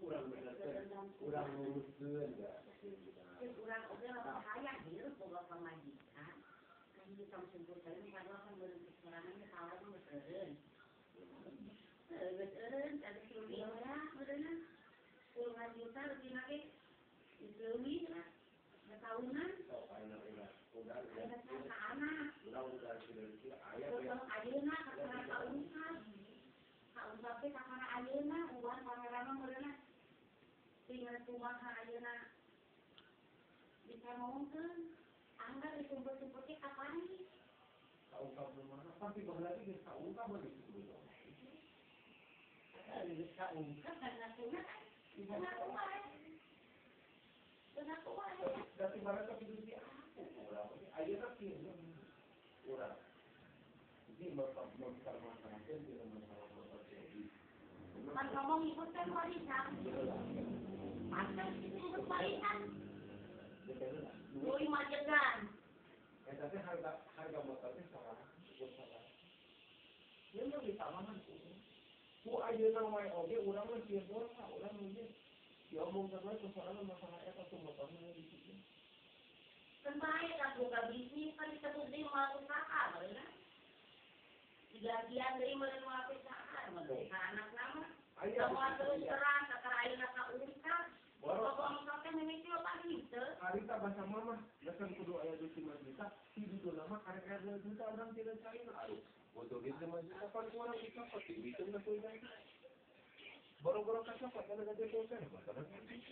kurang nguruskeun ya. Kurang oge bahaya hirup boga pamajikan. Kan kita sebut tadi padahal kan beunang kekurangan salah mah eureun. Eureun ada kieu ya, beunang. 10 juta lebih lagi. Lebih lah. Tahunan. Udah anak. Udah sudah aya. Ayeuna kakara tahun kan. Tahun sampai kakara ayeuna uang pangeran beunang. Tinggal kumaha ayeuna. Bisa ngomongkeun. Anggar dikumpul-kumpulke kapan nih? Ungkap mana? Tapi berarti bisa ungkap begitu dulu. Bisa ungkap karena sunat. Sunat kuat. Sunat kuat. Dari mana tapi duit aku? Ayeuna kieu. Urang. Jadi mau masyarakat tidak masalah jadi. Kan ngomong ikut kan wanita. Masa ikut wanita? Doi majegan. Tapi harga motornya salah. Dia mah bisa mana? Ku ayeuna wae oge urang mah sieu dosa, urang mah diomong terus persoalan masalah eta tuh motornya di situ. Kembali kan buka bisnis kan disebut di mal usaha, bener. Digantian dari mal usaha, bener. Anak nama. Semua terus terang, kakak ayeuna ka ungkap. Pokoknya kakek mimiti apa gitu? Harita bahasa mama, dasar kudu aya 5 juta, hidup nama karek 2 juta orang tidak cari aduh. Motor itu 5 juta kan orang bisa pakai itu enggak punya. Boro-boro kacopot ada gede dosen, motor.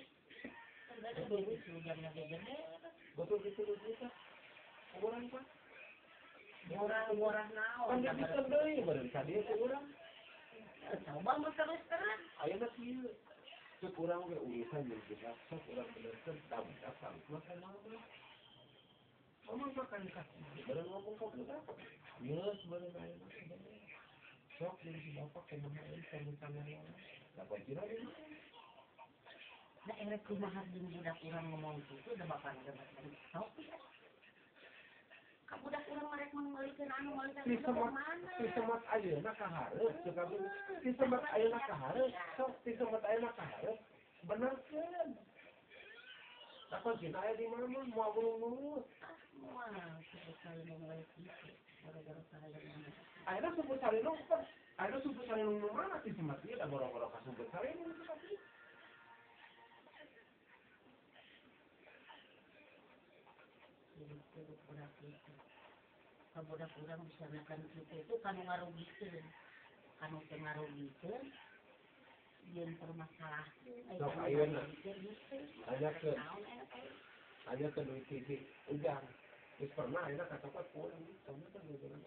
Betul itu juta. Orang Pak. Murah naon? Kan bisa deui beureun ka dieu teh urang. Coba mah terus-terus. Ayeuna kieu. Kurang ge urusan jeung kita, kurang benerkeun tabrak mah kana mah. Ngomong makan kasih, bener ngomong kok berapa? Yes, bener ayeuna. Sok jadi si bapak kumaha ieu sama-sama dapat kira ini. Nah, erek kumaha jeung budak urang ngomong kitu da bapak sok. Ka budak urang marek meulikeun anu meulikeun mana? Si semat ayeuna ka hareup, si semat ayeuna ka hareup, sok si semat ayeuna ka hareup. Benerkeun. Dapat kita aya di mana mah moal ngurus. Wah, sekali ngomong kitu. Gara-gara saya mana? Ayeuna sumpah salino kan. Ayeuna sumpah salino mana si semat ieu da boro-boro ka sumpah salino. Budak urang bisa makan kitu itu kan ngarugikeun. Kan teu ngarugikeun. Yen permasalahan. Sok ayeuna. Aya ke duit TV ujang. Geus pernah ayeuna kacopot pulang sama kan ngeureun.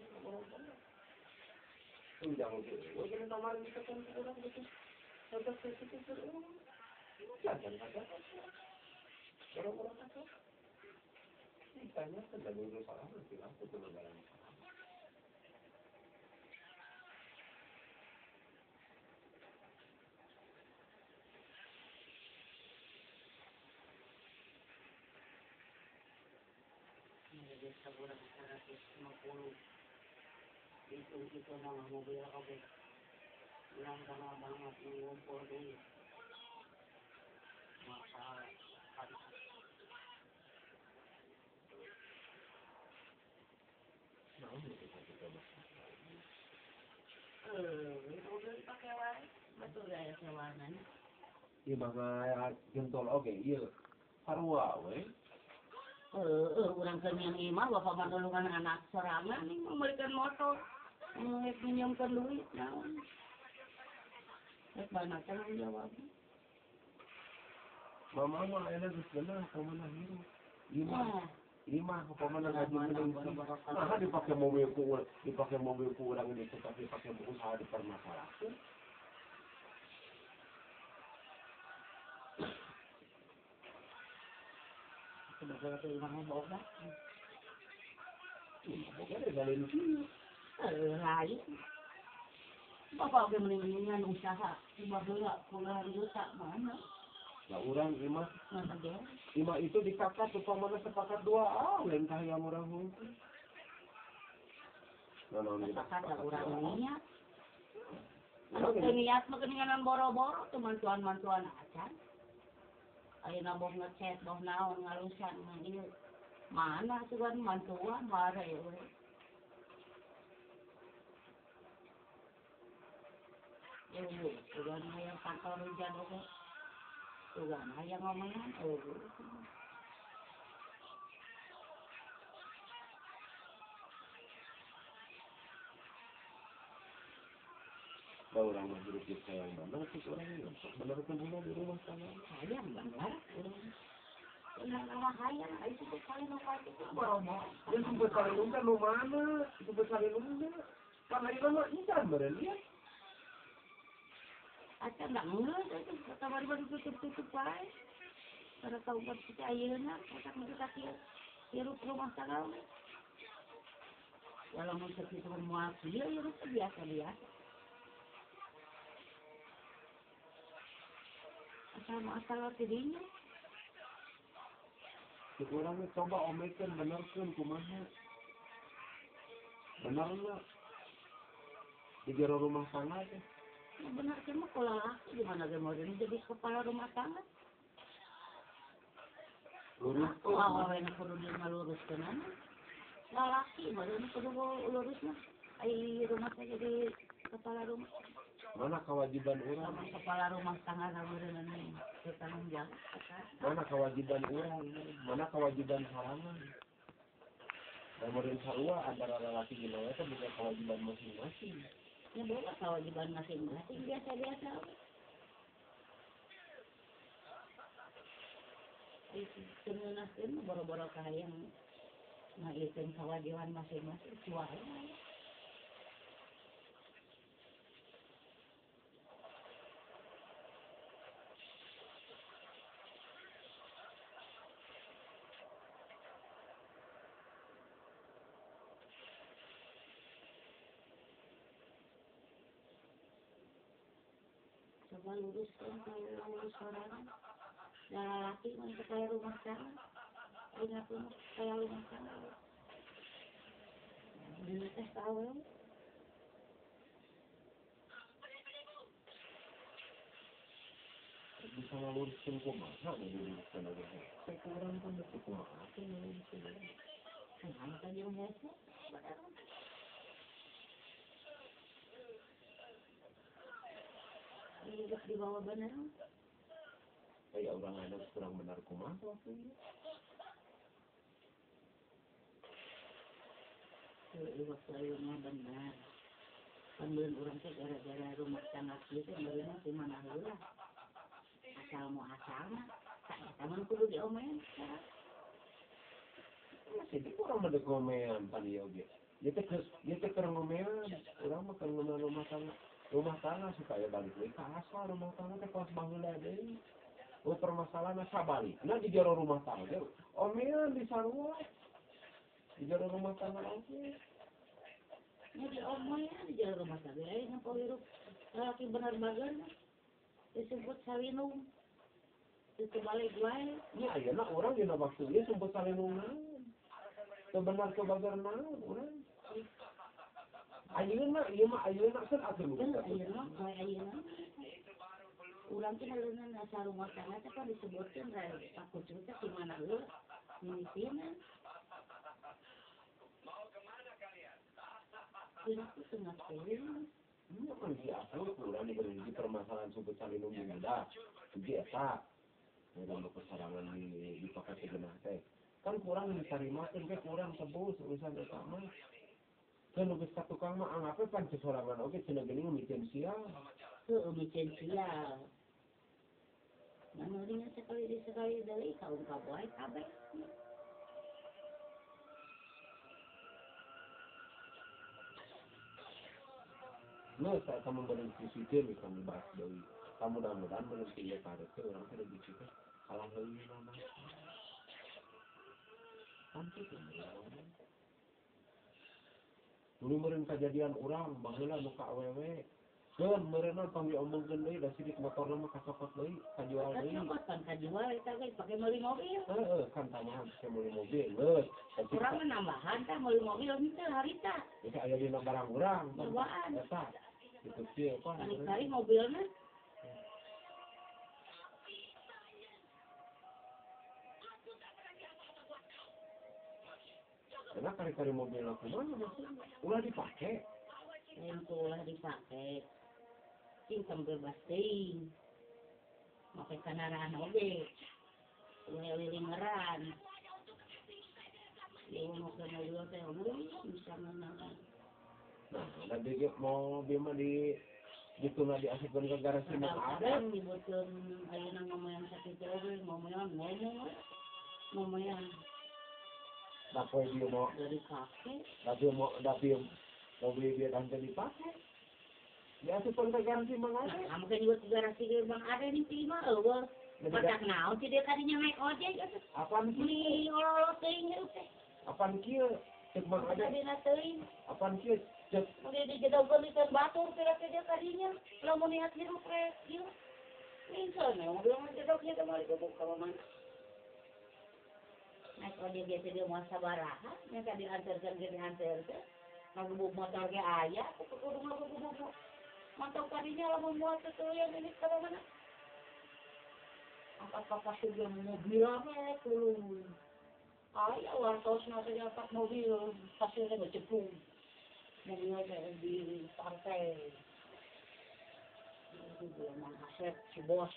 Ujang oge. Oge nomor kita kan urang gitu. Tetep itu terus. Jangan kacopot. Boro-boro kacopot. Tanya kan dari dulu salah nanti aku tuh negara Desa budak 150. Itu nama mobil oke. Yang sama banget ngumpul duit. Masalah udah dipakai wae. Betul ya sewanan. Ieu mah gentol oge ieu. Sarua we. Urang keun yang imah bapak mandulungan anak sorangan nih membelikan motor. Minjamkeun duit naon. Banyak tanggung jawab. Mama mah ayeuna geus beunang kumaha hirup. Imah pokoknya gaji mending nah dipakai mobil ku urang ini tapi pakai usaha dipermasalahkeun. Sebagai itu imahnya boga. Boga deh galin kieu. Lain. Bapak ge mendingan usaha. Cuma heula puluhan juta mana? Lah urang imah itu dikakat upamana sepakat 2 lain tah yang urang hungkul. Sepakat urang nya. Anu niat mah geuningan boro-boro teu mantuan-mantuan acan. Ayeuna boh ngechat boh naon ngalusan mah ieu. Mana sugan mantuan bare we. Sugan hayang kantor hujan oge. Sugan hayang ngomongan orang mah hidup sayang bener sih orang ini. Bener kumpulnya di rumah tangga. hayang bener urang. Bener hayang ai itu kali nu pati itu boro-boro. Yang sebut salilung kan lu mana? Sebut salilungnya. Kan hari mah insan beren ya. Aca nggak ngeus itu kamar baru tutup-tutup wae. Karena tahu buat kita ayeuna kita mendekat hirup rumah tangga. Walau mun seperti semua dia hirup biasa-biasa. Asal masalah tidinya. Orangnya coba omekan benerkan kumaha. Bener enggak? Di jero rumah tangga teh. Ya benar kan mah kalau laki gimana dia mau jadi kepala rumah tangga? Lurus Oh, awalnya kudu dia ngaluruskeun anu. Laki mah dia kudu lurusna. Ai rumah teh jadi kepala rumah. mana kewajiban orang? Sama kepala rumah tangga ngamureun bertanggung jawab. Mana kewajiban orang? Mana kewajiban halangan? Namun sarua antara lelaki jeung wanita bukan kewajiban masing-masing. Ya boleh kewajiban masing-masing biasa-biasa. Kemudian boro-boro kahayang ngaitkeun kewajiban masing-masing suara. Coba luruskan kalau lurus sorangan. Dan laki untuk kayak rumah tangga. Ingat pun kayak rumah tangga. Ini teh tahu. Bisa ngaluruskeun kumaha ngaluruskeun aja. Saya kurang pun teu kumaha teh ngaluruskeun. Kenapa tadi hese? Hidup di bawah benar. Kayak orang ada kurang benar kumaha waktunya. Hidup sayurnya benar. Pembelian orang teh gara-gara rumah tangga kita bagaimana di mana heula. Asal mau asal mah. Taman kudu diomelin. Jadi kurang ada ngomean pan ieu ge. Dia teh keur ngomean, urang mah keur ngomean rumah tangga. Rumah tangga supaya balik deui ka asal rumah tangga teh pas baheula deui. Oh permasalahanna sabalikna di jero rumah tangga. Omean di sarua. Di jero rumah tangga oge. Nya diomelin di jalan rumah tangga. Ai ngapa hirup laki bener bagan. Disebut salinung. Itu balik wae. Nya ayeuna urang dina waktu ieu sempet salinungan. Teu benar teu bagar naon urang. Ayeuna ieu mah ayeuna kan atuh nu. Ayeuna bae ayeuna. Urang teh hareuna asal rumah tangga teh kan disebutkeun takut teh di mana heula. Mimpinan. Kira itu tengah seling. Ini kan biasa kurang di permasalahan sebut salinung di muda. Biasa. Dalam persarangan dipakai segenah teh. Kan kurang ditarimakeun ke kurang tebus urusan eta mah. Kan geus ka tukang mah anggape pan sesorangan oge cenah geuning mikeun sia. Heueuh mikeun sia. Manurinya sekali deui kaungkap wae kabeh. Nah, saya kamu berdiskusi kan dibahas deui. Mudah-mudahan berhenti ya kare teh urang teh diskusi kalah leuwih mah. Sampai dulu meureun kajadian urang baheula nu ka awewe. Keun meureunna tong diomongkeun deui da sidik motorna mah kasokot deui, kajual deui. Kan kajual eta ge pake meuli mobil. Heeh, kan tamahan pake meuli mobil. Geus. Urang mah nambahan tah meuli mobil henteu harita. Bisa aya dina barang urang. Bawaan. Eta. Itu sih apa? Kali-kali mobilnya. Karena kali-kali mobil aku mana maksudnya? Ulah dipakai. Yang ulah dipakai. Ting sambil basting. Pakai kendaraan oge. Liling-lilingeran. Dia mau ke mobil teh, bisa menang. Nah, nanti mau bima di gitu nggak diasupkan ke garasi mah ada. Dibutuhin ayeuna ngomong sakit oge, ngomong. Tapi dia mau Dari kakek. tapi mobil dia nanti dipakai. Diasupkan ke garasi mah ada. Kamu kan juga ke garasi ke Bang ada di Tima, eueuh. Matak naon sih dia kadinya naik ojek atuh. Apaan sih? Beli olol teuing teh. Apaan kieu? Cek mah ada. Dina teuing. Apaan kieu? Cek Udah dijedogkeun ikan batur kira-kira dia kadinya. Lamun niat hirup rek kieu. Misalnya, mobil mah jedognya teh balik ke mana. Naik ojek biasa dia mau sabaraha, nya tadi diantarkan ke diantarkan. Ngabubuk motor ge aya, kudu ngabubuk. Mantap kadinya lamun muat teh yang ini ka mana. Apa-apa sudah mobil apa tuh. Ayah wartosna teh dapat mobil, hasilnya ngeceplung. Mobilnya di pantai. Itu dia mang aset si bos.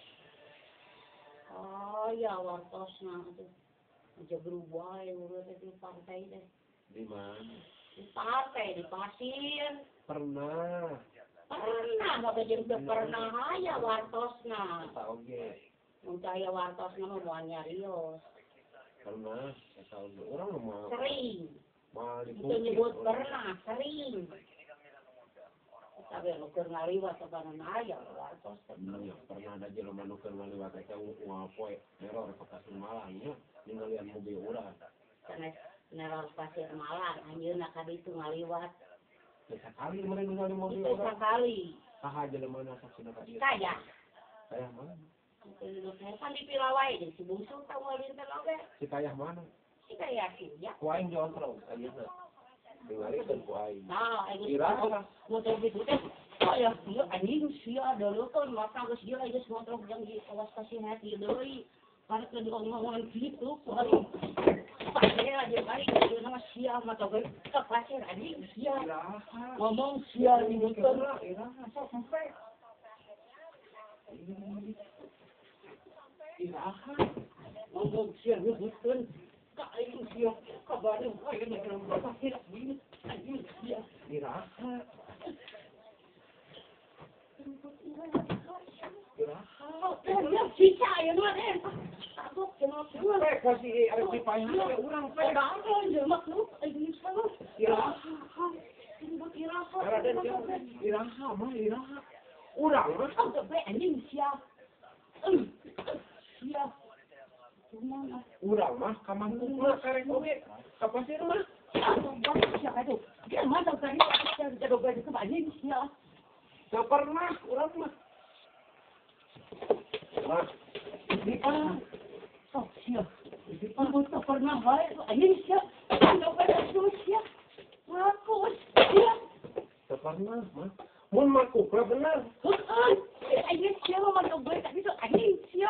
Ayah wartosna tuh. Aja berubah urut di pantai teh. di mana? Di pantai, di pasir. Pernah. Maka jadi pernah ayah wartosna. Tahu ge. Mencaya wartosna mau nyarios. Pernah. Tahu ge. Orang mah Sering. mal Itu nyebut pernah, sering. Tapi nuker ngaliwat kepada ayah wartosna. Pernah ada jelema nu keur ngaliwat teh uang poe error ke Pasir Malang nya ninggalian mobil urang. Sanes neror Pasir Malang anjeunna ka ditu ngaliwat. Sekali mereka ningali mobil Itu urang. sekali. Saha jelema na saksina ka dieu? Kaya. Kayah mana? Kan di Pilawai di si bungsu tahu ngelinten oge. Si kayah mana? Si kaya sih ya. Ku aing jontrong ayeuna. Ningalikeun ku aing. Nah, Iraha motor gitu teh. Oh ya, dia anjing sia dulu kan mata geus dia geus motor yang di awas kasih hati deui. Karena ke ngomong gitu, baru pasir aja balik dia nama sia mata geus ke pasir anjing sia. Ngomong sia di motor. Iraha sok sampai. Iraha Ngomong sia nyebutkeun ka aing sia kabareng aing dalam pasir anjing sia. Iraha. Cica ya mah deh. Aku kenal semua. Kasih ada di payah urang pe. Pedang ya makhluk ini sama. Iraha. Iraha. Iraha mah iraha. Urang mah Aku be anjing sia. Sia. Cuma urang mah ka mangkuk mah karek oge. Ka pasir mah. aku banget sia aduh. Dia mana tadi ada doga itu anjing sia. Gak pernah urang mah. Mah, Di oh sia. Aku tak pernah baik anjing sia. Doga itu sia. Aku sia. gak pernah mah. Mun makuk lah benar. Anjing sia mah doga tadi itu anjing sia.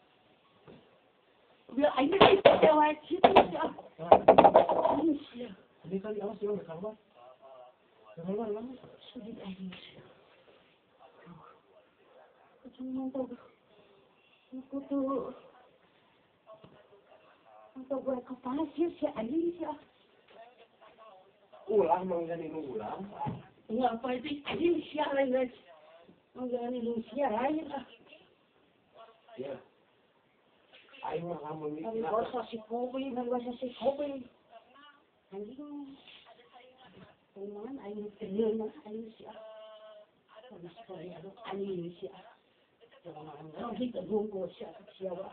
Biar anjing sia wajib sia. Anjing sia. Ini kali awas jangan keluar. Keluar lah. Sudah anjing sia. Cuma tahu. Aku tuh untuk gue ke pasir si anjing sia. Ulah menggani ulang. Enggak apa itu anjing sia lain guys. Menggani lu sia lain lah. Ya. Aing mah kamu Tapi mikir. bahasa si kopi, bahasa si kopi. Anjing. Cuman aing kenal aing sia. Habis kali ada anjing sia. Jangan kita gunggu siapa.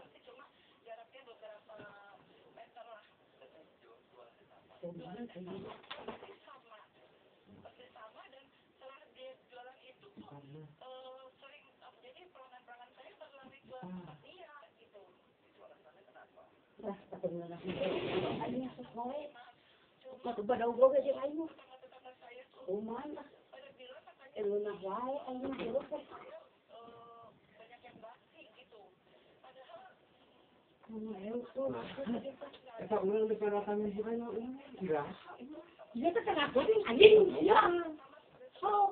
Lah, kebenaran ini sesuai. Matu pada ugo ke aing. Kumaha? Eunah wae ayeuna jeruk teh. Eta urang di peratan hijrahnya hirang. Dia teh tengah geuning anjing sia. So,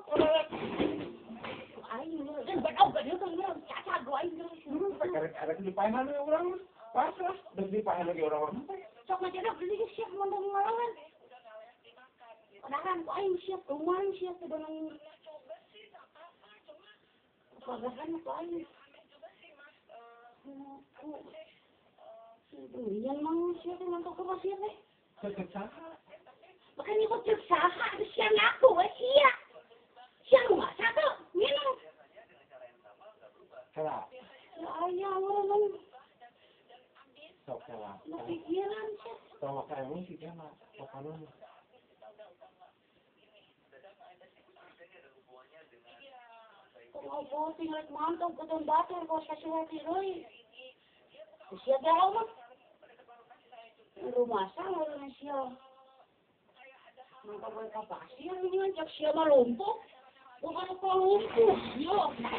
aing dan badau gadeu kan caca go aing geus. Karek di paehan we urang. Pas lah, di paehan lagi orang. Sok ngajak beli geus siap mun ngalawan. Padaran ku aing siap, kumaha siap teh dengan padaran ku aing. Yang mau siap untuk apa siap teh? Makanya ibu tersaha siang aku sia. Siang rumah satu minum. Salah. Ya ayah orang Sok salah. pikiran sih. Sama kamu sih dia mah pokoknya. Kau tinggal mantap betul batu kau kasih hati doi. Siap dah mah. Rumah sang orang siap. Mantap mereka pasir ini ngajak siap mah lumpuh. Bukan kau lumpuh, yo.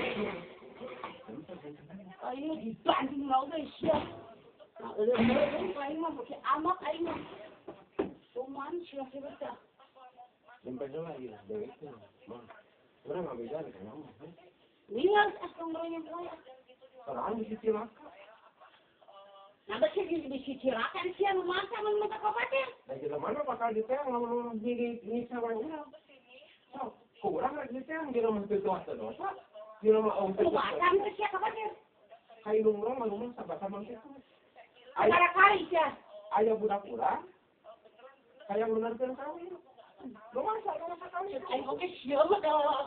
Ayo dibanding mau guys siap. Nah, aing mah pakai amak aing mah. Cuman siap kita. Sampai lagi dari itu. Orang nggak bisa nih kan? Lihat asal mereka saya. Orang di situ lah. Nah, bersih di cirakan siapa masa meminta kapatir. Nah, kita mana bakal diteng lamun di sama orang. So, kurang lagi diteng di rumah itu dosa. Di rumah om itu. Macam bersih kapatir. Kayak rumah sama itu. Antara kali ya. Ayah budak kurang. Kayak menarikkan kawin. Rumah kawin. Ayo oke siapa dah.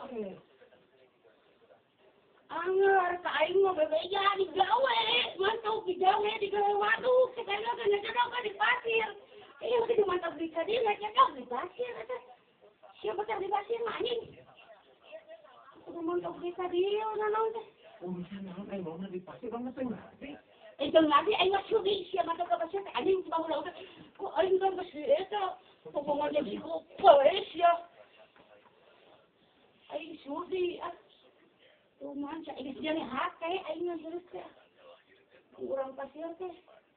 Anggar ka aing mah bebeja di gawe, mantap di gawe waduk, sekalian kan cedok di pasir. Iya udah mantap di kadi cedok di pasir eta. Siapa teh di pasir anjing? Udah mantap di kadi naon teh. Oh, misalnya aing mau di pasir banget teh. Itu nanti aing mah sugi siapa mantap ka pasir anjing cuma udah. Kok aing kan besi eta. Pokoknya jadi kok ya. Aing sugi cuman saya ini jadi hati, aingnya terus teh kurang pasir teh.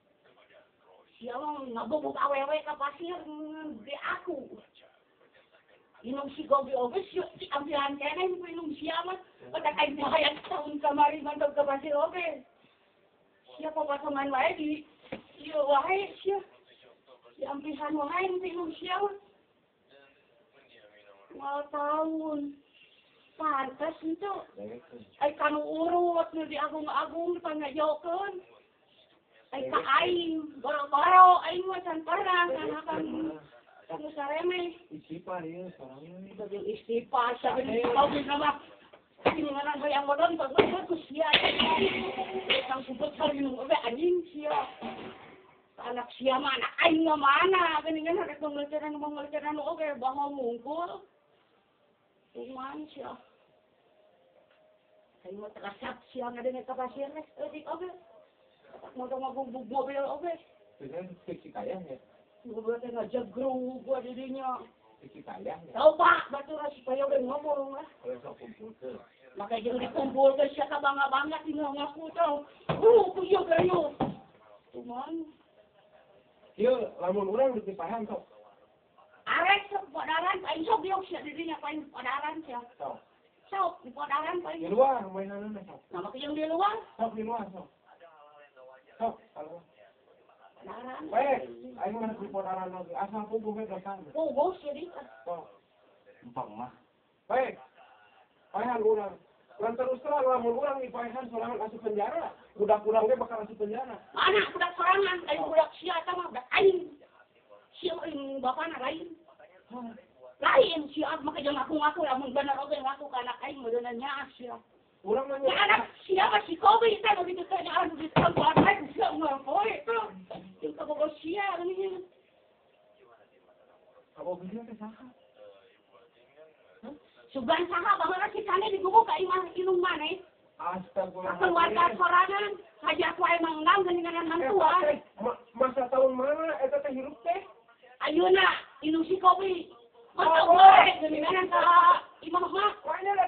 Siapa ngabuk awewe ke pasir di aku. Minum si gobi obes si ambilan kene minum siapa? Pada kain bahaya tahun kemarin mantap ke pasir obes. Siapa pasangan wae di iyo wae siapa? Si ambilan wae minum siapa? Mau tahun. Pantes itu. Ay kanu urut nu di agung-agung pangajokeun. Ay ka aing, boro-boro aing mah can pernah kan kamu sareme. Istighfar ya, soalnya ini Jadi istighfar saben kau bisa mah. Ini mana yang modon ku sia. Sang sebut kali nu be anjing sia. Anak sia mah anak aing mah mana? Geuningan rek pengelceran oge bawa mungkul. Cuman sia. Saya mau terasap siang ada nih kapasir nih, di oke. Mau ngabung mobil oke. Dengan kecil kayaknya. Gua teh ngajak grup gua dirinya. Kecil kayaknya. Tahu Pak, batu supaya udah ngomong lah. Kalau sok kumpul ke. Makanya jangan dikumpul ke siapa bangga tinggal ngaku tahu. Kuyo kayu. Cuman. Iya, lamun orang di paham sok. Arek sok padaran, paling sok biok sih dirinya paling padaran sih. Sok di padaran paling. Di luar mainan sok. Nama yang di luar? Sok di luar sok. Sok kalau. Padaran. Ayo mana di padaran lagi. Asal punggung itu kan. Bos jadi. Sok. Empang mah. Paehan urang. Lan terus terang lamun urang di paehan sorangan asup penjara. Budak-budak ge bakal asup penjara. Mana budak sorangan, aing budak sia eta mah budak aing. Sia aing bapana lain. Lain sia maka jangan ngaku lamun bener oge ngaku ka anak aing beuneuh nya sia. Urang mah Ya anak siapa si Kobe teh nu ditu teh anu di tempat aing sia mah poe tuh. Itu bogo sia ini. apa bisa teh saha? Sugan saha bahwa si kane digubuk ka imah inung maneh. Astagfirullah. Keluarga sorangan hajat wae manggang geuningan mantua. Masa tahun mana eta teh hirup teh? Ayeuna inung si Kobe. Mantap wae geuningan ka imah mah. Kayaknya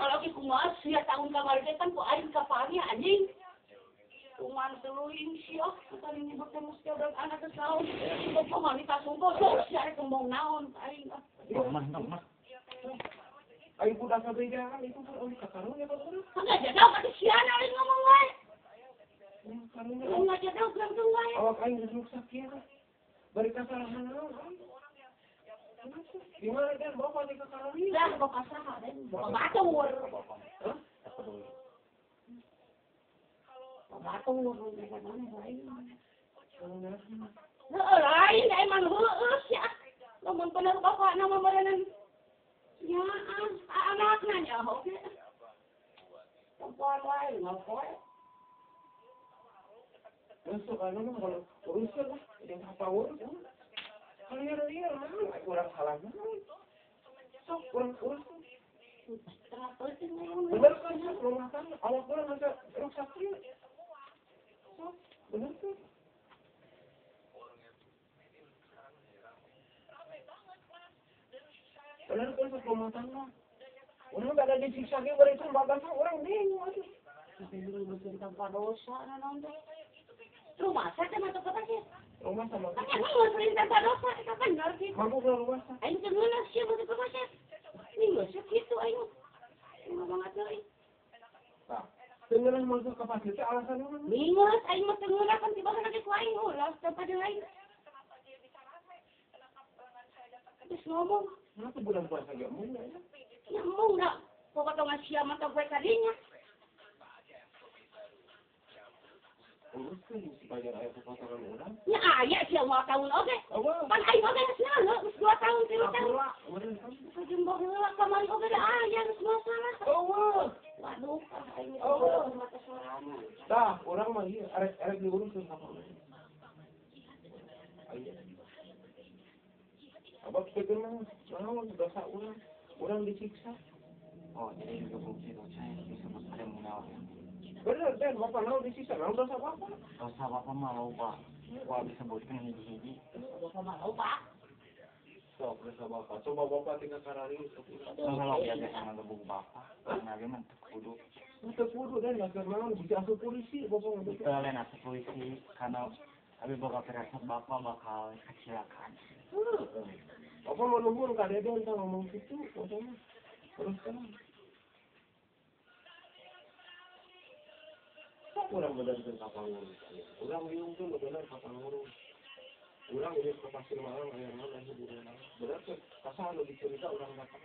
kalau ki kumaha sia tahun kamari teh kan ku aing kapalnya anjing. Kuman tuluing sia kan ini bakal mesti ada anak kesaun. Kok wanita sungguh sia kembang naon aing. Mah. Aing kuda sabeda itu pun kakarung ya Pak. Enggak jadau ka sia aing ngomong wae. Enggak jadau langsung wae. Awak aing geus sakit. Bari kasalahan naon? Gimana kan bapak di kakarung ini? Dah bapak saha den. Bapak batur. Hah? Batur lain emang heus ya. Lamun bener bapak nama merenan. Ya, anaknya nya oke. Perempuan lain ngapoe. Masuk anu mah kalau urusan lah, yang apa urus. Kalau ya kurang salah. Sok kurang urus. Bener kan rumah kan awak kurang ada rusak sih. Sok bener kan. Bener kan rumah tangga. Orang tak ada disiksa ke berikan bapak orang bingung aja. Tapi belum tanpa dosa naon teh. Rumah saya mah apa sih? Rumah sama. Kan emang sering tanpa dosa eta bener sih. Mampu ke rumah. Aing teh geus sih butuh apa sih? Ini geus kitu aing. Ngomong atuh. Nah, tengenan masuk ke pasir teh alasan mana? Mingus aing mah tengeuna kan tiba kana ku aing ulah tempat lain. Terus ngomong, Kenapa bulan puasa gak mulai ya? nyambung dah. Pokotongan sia mata gue kadinya. Urus kan bayar air kepataran orang. Ya aya sia mau tahun oge. Awal. Kan aing oge geus nalu, geus 2 tahun 3 tahun. Bener kan? Kajembok heula kamari oge da aya geus masalah. Awal. Waduh, aing mata sorangan. Dah, orang mah ieu arek diurus ke kapal. Ayo. Abang pikir mah, dosa orang disiksa. Oh, jadi juga bukti dosanya disebut ada menawar. Bener, Dan, bapak naon disiksa, naon dosa bapak. Dosa bapak mau pak, wah disebutkan hiji-hiji. Bapak mau, Pak. Sok, dosa bapak. Coba bapak tinggal karari. Kalau biasa sama gebuk bapak, karena dia mah kudu. Itu kudu Dan, gak naon bisa asuh polisi, bapak nggak bisa. Kita lain asuh polisi, karena tapi bapak terasa bapak bakal kecelakaan. Bapak mau nuhun ka Deden kan ngomong gitu, pokoknya. Terus kan. Orang benar ke kapal ngurus. Orang bingung tuh benar kapal ngurus. Orang ini ke pasir malam, ayam malam, ayam bulan. Benar ke pasal lebih cerita orang datang.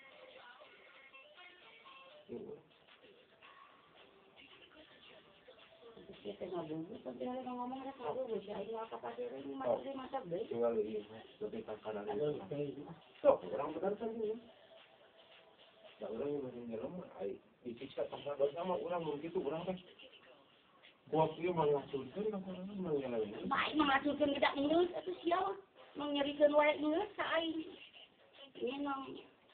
Kita ngabungkus, tapi ada ngomong ada kado, bisa aing ngakak pasir ini mata deh. Tinggal ini, lebih kakak dari so, orang benar kan ini. Dan orang yang berjalan, disiksa tanpa dosa sama orang begitu, orang kan. Kuat dia menghasilkan apa-apa mengalami. Baik menghasilkan tidak ngeus, itu siapa? Mengnyerikan wae ngeus ka aing. Ini nang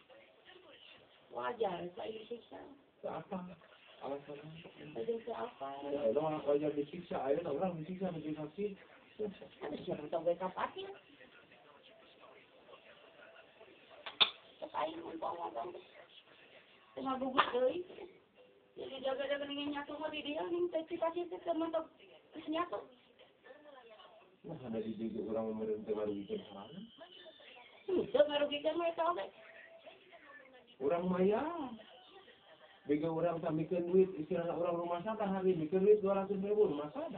wajar, saya disiksa. Apa? Alasannya? Jadi ke apa? Orang wajar disiksa, ayo orang disiksa menjadi saksi. Ada siapa tahu gue kapatin? Terus aing ngomong-ngomong. Tengah gugut deui. Jadi jaga-jaga ning nyatu mah di dia ning teh pasti teh mentok nyatu. Nah, ada di juga orang memerintah merugikan orang. Itu merugikan mereka oke. Orang maya. Bega orang tak bikin duit, istilah orang rumah sana hari bikin duit 200.000 rumah sana.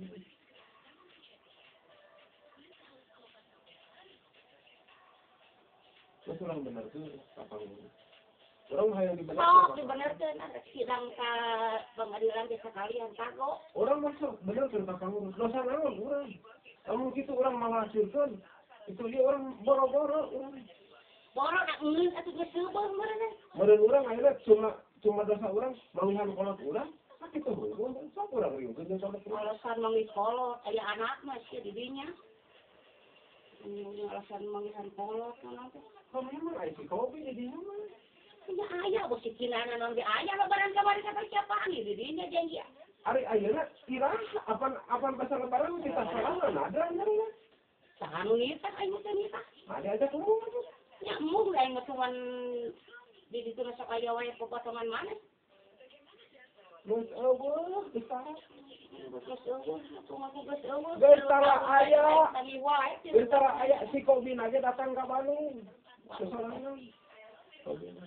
Terus orang benar tuh apa ini? Orang hayang dibenarkan. Oh, dibenarkan ada sidang ka pengadilan desa kalian kago. Orang masuk benar tuh kakak ngurus. Dosa naon orang. Kamu gitu orang menghasilkan. Itu dia orang boro-boro orang. Boro nak ngeus atuh geus seubeung meureun. Meureun urang ayeuna cuma dosa orang manggihan kolot urang. Nah kitu heuh, sok urang riungkeun jeung kolot urang. Alasan mangis kolot aya anak mah sia di dinya. Alasan mangisan kolot naon teh. Kamu memang aya si kopi jadi mah. Ya aya bos kinana naon ge aya lebaran kamari kata siapaan di dinya janji. Ari ayeuna iraha apan pasal lebaran kita sarangan ada nya. Saha nu nitah aing teh nitah. Ada aja kumpul. Nyambung lain mah cuman Di ditu na sa kaya wae potongan mana? Geus eueuh besar. Geus eueuh, aku geus eueuh. Geus tara aya. Tadi wae. Geus tara aya si Kobin aja datang ka Bandung. Sosorangan. Kobin.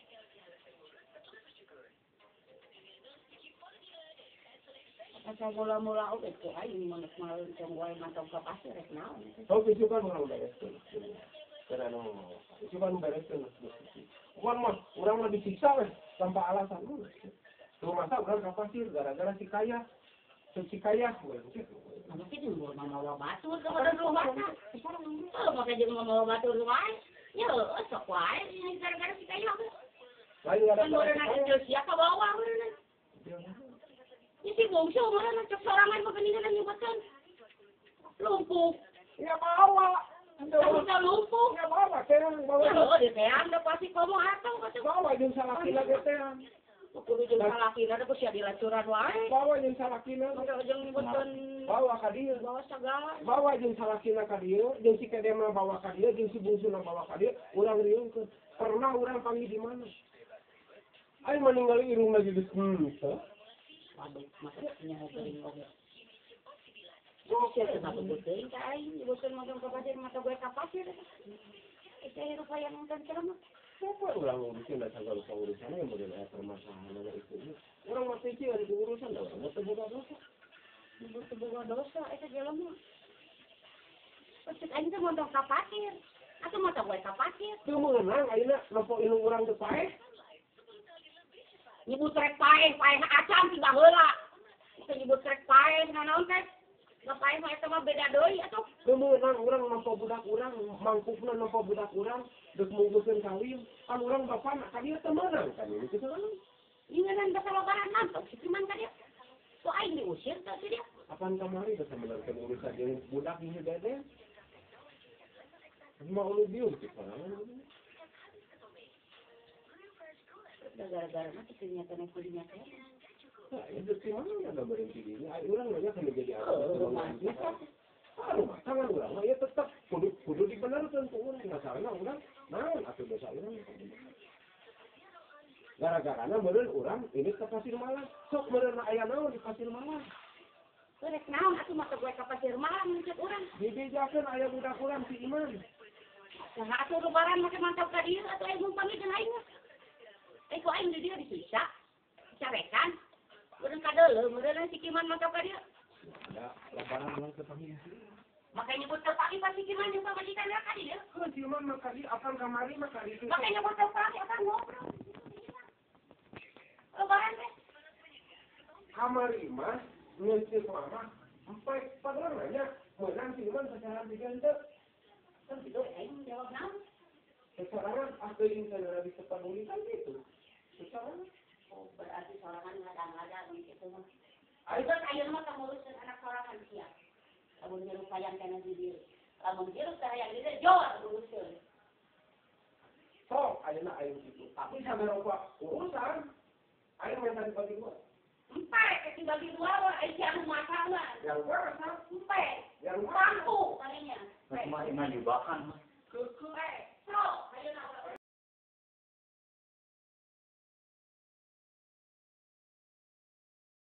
Asa mula-mula oke tuh aing mun malun jeung wae mantong ka pasir rek naon. Oh, itu kan orang bereskeun. Karena itu kan bereskeun. Bukan mah, orang mah disiksa weh tanpa alasan. Tuh masa orang kapasir gara-gara si kaya. Si kaya. Anu kitu mau mawa batur ke rumah. Kalau make jeung mawa batur wae. Ya, sok wae ini gara-gara si kaya. Lain Kan orang nak sia ka bawah urang. Ini bungsu mana cek sorangan begini nyebutkan lumpuh. Ya bawa. Kita lumpuh. Ya bawa terang bawa. Oh, di teang da pasti kamu atau kata bawa jeung salakina ge terang. Kudu jeung salakina da sia dilacuran wae. Bawa jeung salakina. Jeung nyebutkan bawa ka dieu. Bawa segala. Bawa jeung salakina ka dieu, jeung si Kedem bawa ka dieu, jeung si bungsuna bawa ka dieu, urang riungkeun. Pernah urang panggil di mana? Aing meninggali irung lagi geus Waduh, maksudnya ngomongin oke. Oh, siapa nak betul? Kain, bosan macam kapasir, mata gue kapasir. Saya lupa yang nonton film. Siapa orang urusan dan segala urusannya yang model permasalahan itu. Orang mati sih ada urusan, orang mau terbuka dosa. Terbuka dosa, itu jalannya. Maksud aing teh montong kapasir. Atau mata gue kapasir. Tuh mengenang, ayeuna nopo ilmu orang teu paeh. Nyebut trek paeh acam tiba heula. Itu nyebut trek paeh naon teh? Paeh mah eta mah beda deui atuh. Kemudian urang nopo budak urang, mangkukna nopo budak urang, geus mungguskeun kawin. Kan urang bapana ka dieu teu meunang kan ini kitu kan. Ieu kan basa lobaran mantap cuman ka dieu. So aing diusir teh dia. Apaan kamari bisa menangkan urusan jeung budak ini dede? Mau lu biung sih kan. Gara-gara mah ternyata nek kulinya teh. Nah, itu gimana ada berhenti diri? Orang banyak yang menjadi apa? Rumah tangan orang, ya tetap kudu dibenarkan tuh orang. Masalahnya orang, naon atau dosa orang. Gara-garanya meureun orang ini ke Pasir Malang. Sok meureun aya naon di Pasir Malang. Rek naon atuh mah gue ka Pasir Malang cek urang. Dibejakeun aya budak urang si Iman. Nah, atuh lebaran make mantap ka dieu atuh aing pamit jeung aing. Kok aing di dieu disiksa. Carekan. Urang kadeuleu meureun si Kiman mantap ka dieu. Ada lebaran ulang ke pagi. Makanya nyebut pagi pasti Kiman jeung pamajikan ka dieu. Kalau si Iman mah kali akan kamari mah kali itu. Makanya nyebut pagi akan ngobrol. Lebaran teh. Kamari mah ngeusir mama. Empat padahal nanya, meunang si Iman pacaran digante. Kan gitu aing jawab naon? Sekarang aku ingin saudara bisa penulisan gitu. Sekarang, Oh, berarti sorangan ngada-ngada gitu mah. Ayo kan ayeuna mah nguruskeun anak sorangan sia. Lamun jero sayang kana di dieu. Lamun jero sayang di dieu jor uruskeun. so ayeuna aing gitu. Tapi sampai rokok urusan, aing minta dibagi dua. Empat, dibagi dua mah aing anu masalah. Yang berasa, Empat. yang Mampu kalinya. Cuma iman dibakan.